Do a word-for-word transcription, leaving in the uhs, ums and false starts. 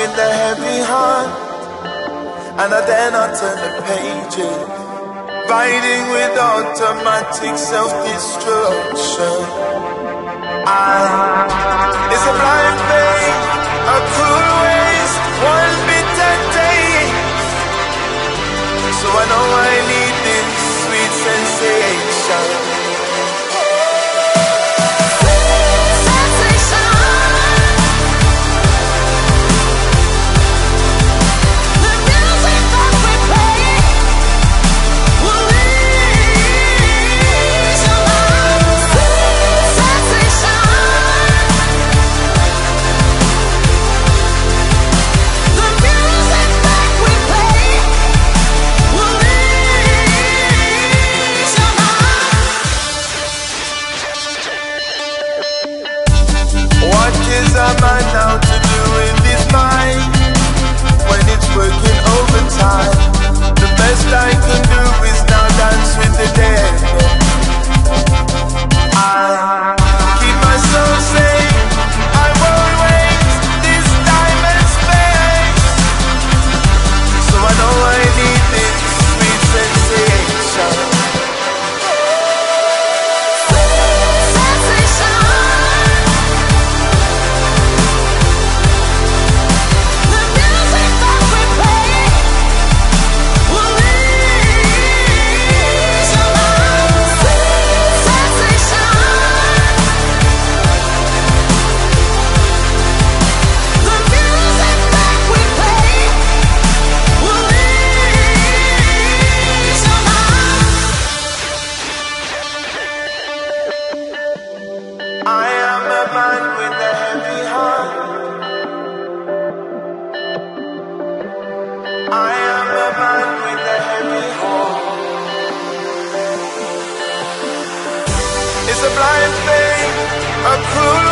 with a heavy heart, and I dare not turn the pages, riding with automatic self-destruction. I, it's a blind faith, a cruel waste, one bitter taste. So I know I need this sweet sensation. Is a man now to do with his mind when it's working overtime? The best I can do is now dance with the dead. I keep myself safe, I won't waste this time and space. So I know I need this sweet sensation. I am a man with a heavy heart. I am a man with a heavy heart. It's a blind faith, a cruel